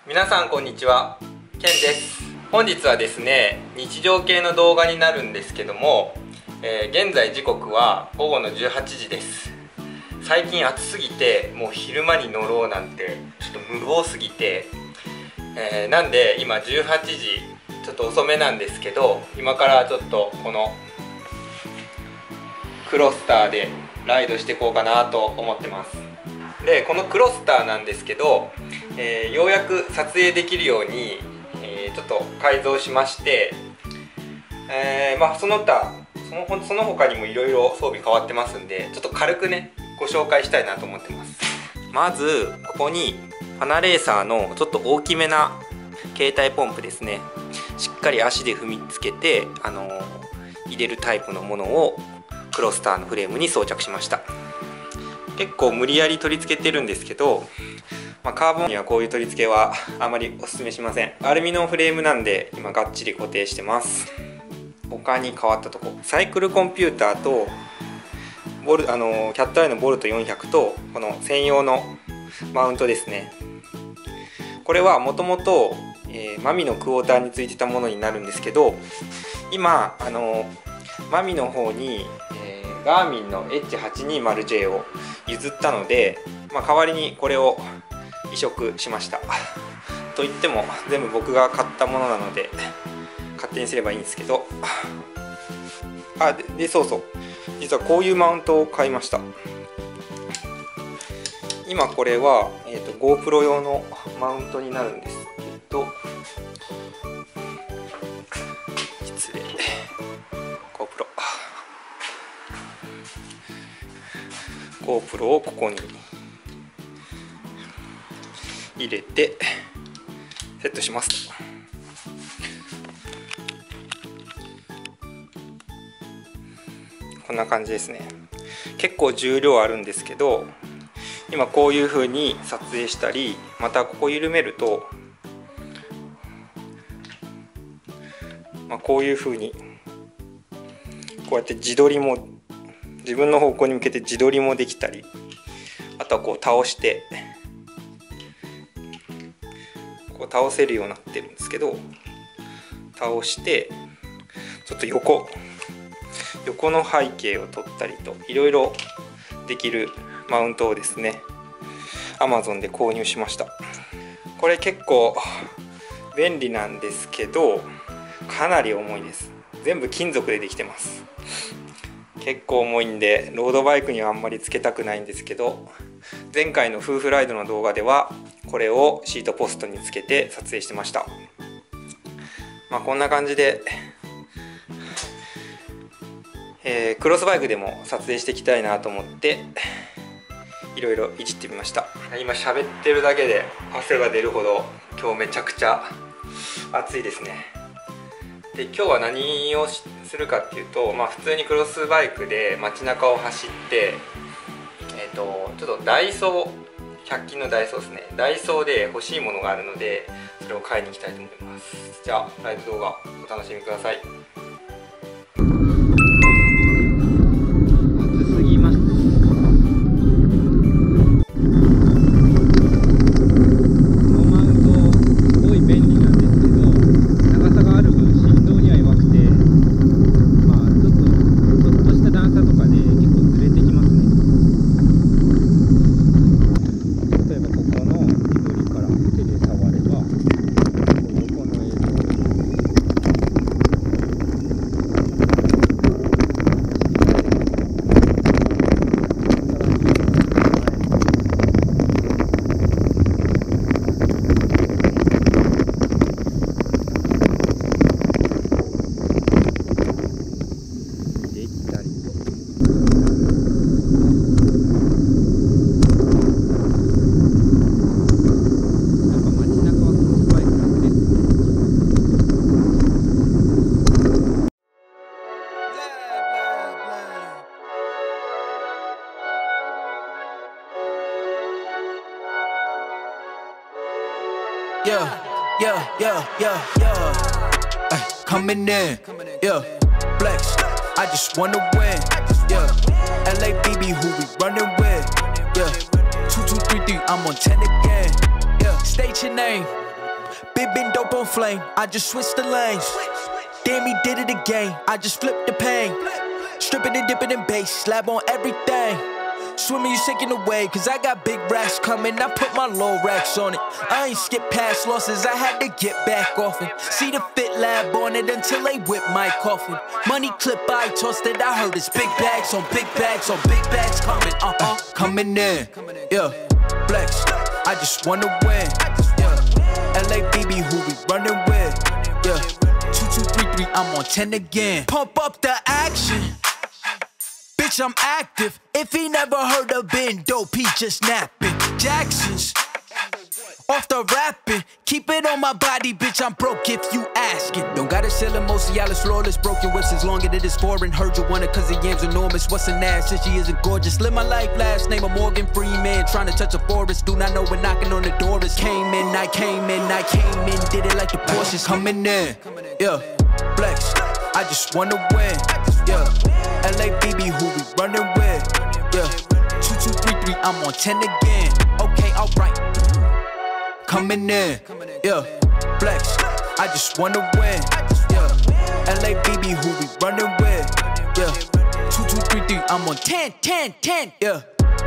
皆さんこんにちは、ケンです。本日はですね、日常系の動画になるんですけども、現在時刻は午後の18時です。最近暑すぎてもう昼間に乗ろうなんてちょっと無謀すぎて、なんで今18時ちょっと遅めなんですけど、今からちょっとこのクロスターでライドしていこうかなと思ってます。でこのクロスターなんですけど、ようやく撮影できるように、ちょっと改造しまして、その他にもいろいろ装備変わってますんで、ちょっと軽くねご紹介したいなと思ってます。まずここにパナレーサーのちょっと大きめな携帯ポンプですね、しっかり足で踏みつけて、入れるタイプのものをクロスターのフレームに装着しました。結構無理やり取り付けてるんですけど、カーボンにはこういう取り付けはあまりおすすめしません。アルミのフレームなんで今がっちり固定してます。他に変わったとこ、サイクルコンピューターとキャットアイのボルト400とこの専用のマウントですね。これはもともとマミのクォーターについてたものになるんですけど、今マミの方にガーミンの H820J を譲ったので、代わりにこれを移植しました。といっても全部僕が買ったものなので勝手にすればいいんですけど、そう実はこういうマウントを買いました。今これは、GoPro 用のマウントになるんですけど、失礼、GoPro をここに入れてセットします。こんな感じですね。結構重量あるんですけど、今こういう風に撮影したり、またここ緩めると、こういう風にこうやって自撮りも、自分の方向に向けて自撮りもできたり、あとはこう倒してこう倒せるようになってるんですけど、倒してちょっと横の背景を撮ったりといろいろできるマウントをですね、 Amazon で購入しました。これ結構便利なんですけど、かなり重いです。全部金属でできてます。結構重いんでロードバイクにはあんまりつけたくないんですけど、前回の夫婦ライドの動画ではこれをシートポストにつけて撮影してました。こんな感じで、クロスバイクでも撮影していきたいなと思っていろいろいじってみました。今喋ってるだけで汗が出るほど今日めちゃくちゃ暑いですね。で今日は何をするかっていうと、普通にクロスバイクで街中を走って、ちょっとダイソー、100均のダイソーですね、ダイソーで欲しいものがあるのでそれを買いに行きたいと思います。じゃあライブ動画お楽しみください。暑すぎます。 Ay, coming in, yeah, flex. I just wanna win, yeah. LABB, who we running with, yeah. 2, 2, 3, 3, I'm on 10 again, yeah. State your name, been dope on flame. I just switched the lanes. Damn, he did it again. I just flipped the pain. Stripping and dipping in bass, slab on everything. Swimming, you sinking away, cause I got big racks coming. I put my low racks on it. I ain't skip past losses, I had to get back off it. See the Fit Lab on it until they whip my coffin. Money clip, I tossed it, I heard it's big bags on big bags on big bags coming. Coming in, yeah, flex. I just wanna win, yeah. LABB, who we running with, yeah. 2233, I'm on 10 again. Pump up the action. Bitch, I'm active. If he never heard of been dope, he just napping. Jackson's off the rapping. Keep it on my body, bitch, I'm broke if you asking. Don't gotta sell him, Mosialis, flawless. Broken whips as long as it is foreign. Heard you want it cause the yam's enormous. What's an ass since she isn't gorgeous? Live my life, last name of Morgan Freeman. Trying to touch a forest, do not know when knocking on the door is. Came in, I came in, I came in. Did it like the Porsches coming in, yeah, flex. I just wanna win, yeah. LABB, who we running with, yeah. 2233, I'm on 10 again. Okay, alright. Coming in, yeah. Flex, I just wanna win, yeah. LABB, who we running with, yeah. 2233, I'm on 10, 10, 10, yeah.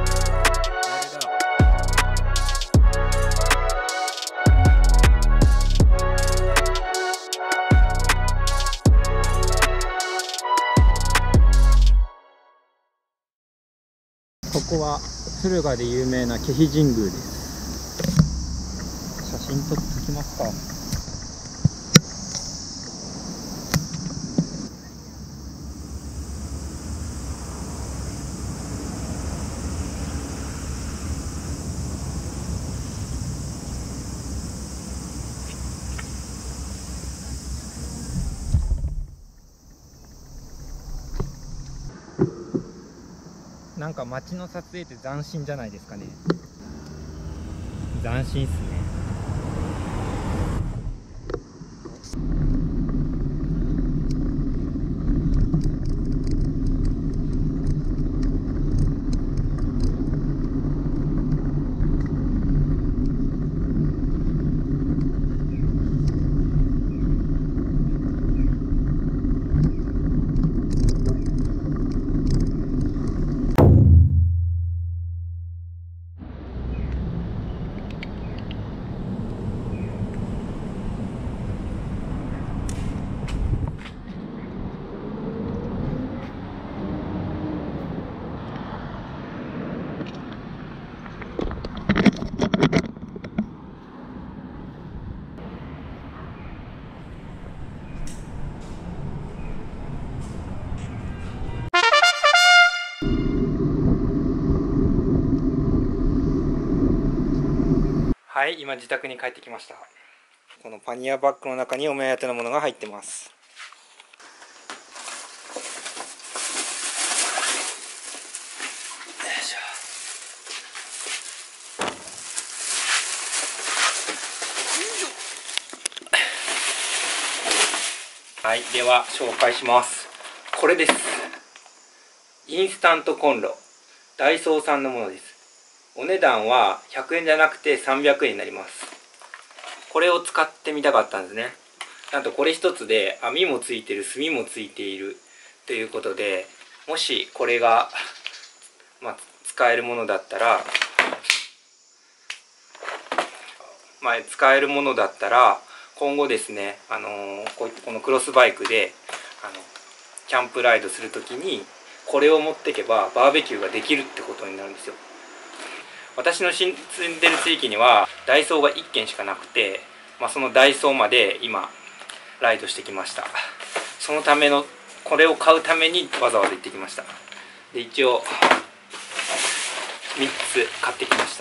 ここは敦賀で有名な気比神宮です。写真撮ってきますか。なんか街の撮影って斬新じゃないですかね。斬新っすね。 はい、今自宅に帰ってきました。このパニアバッグの中にお目当てのものが入ってます。よいしょ。はい、では紹介します。これです。インスタントコンロ、ダイソーさんのものです。お値段は100円じゃなくて300円になります。これを使ってみたかったんですね。なんとこれ一つで網もついてる、炭もついているということで、もしこれが、使えるものだったら、今後ですね、このクロスバイクでキャンプライドするときにこれを持っていけばバーベキューができるってことになるんですよ。私の住んでる地域にはダイソーが1軒しかなくて、そのダイソーまで今ライドしてきました。そのためのこれを買うためにわざわざ行ってきました。で一応3つ買ってきました。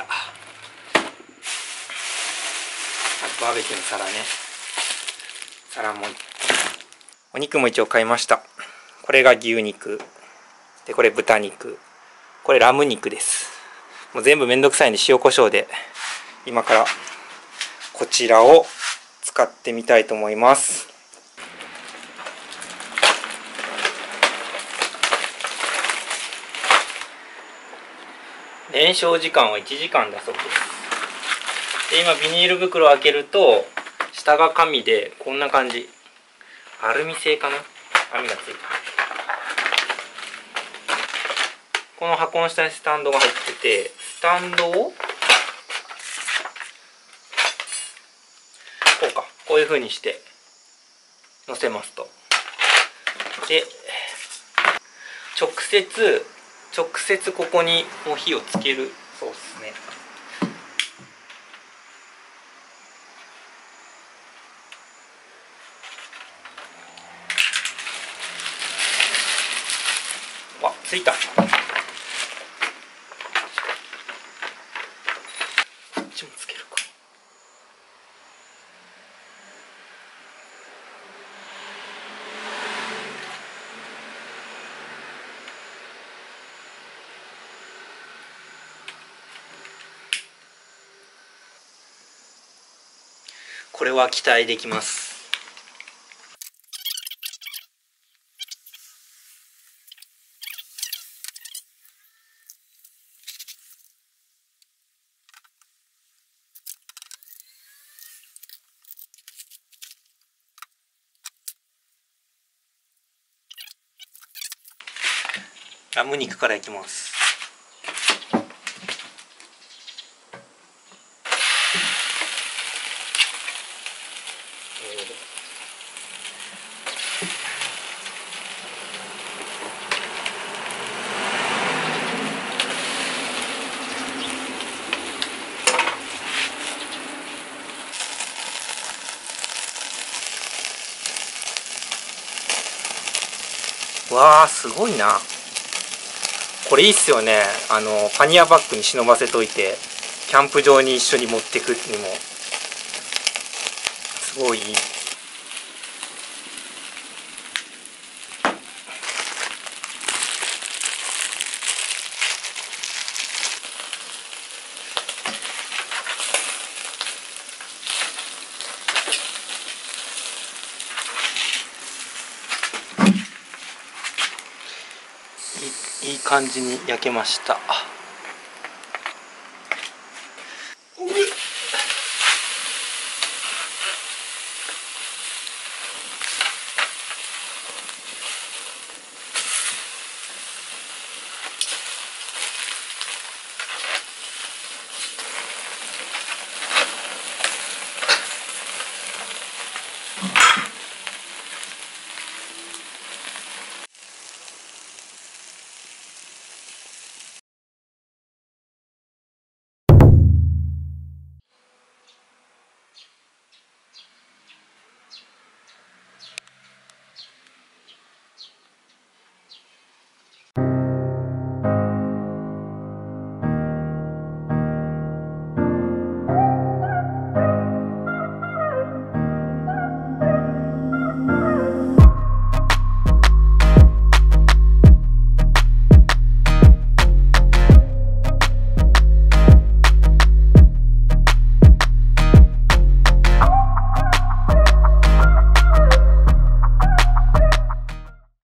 バーベキューの皿もお肉も一応買いました。これが牛肉で、これ豚肉、これラム肉です。もう全部めんどくさいんで塩コショウで今からこちらを使ってみたいと思います。燃焼時間は1時間だそうです。で今ビニール袋を開けると下が紙でこんな感じ、アルミ製かな、網がついてる。この箱の下にスタンドが入ってて、スタンドをこうか、こういう風にして乗せますと。で直接ここにもう火をつける。そうですね。あ、ついた。こっちもつけるか。これは期待できます。ラム肉からいきます。わあ、すごいな。これいいっすよね。パニアバッグに忍ばせといてキャンプ場に一緒に持ってくにもすごいいい。いい感じに焼けました。